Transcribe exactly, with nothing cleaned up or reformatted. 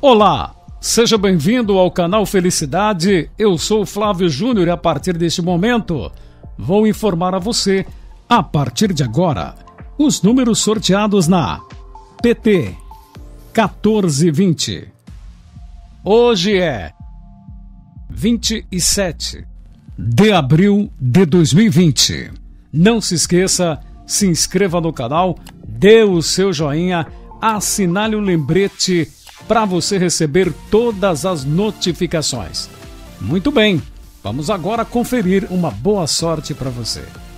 Olá, seja bem-vindo ao canal Felicidade. Eu sou o Flávio Júnior e a partir deste momento vou informar a você, a partir de agora, os números sorteados na P T quatorze vinte. Hoje é vinte e sete de abril de dois mil e vinte. Não se esqueça, se inscreva no canal, dê o seu joinha, assinale o lembrete para você receber todas as notificações. Muito bem, vamos agora conferir uma boa sorte para você.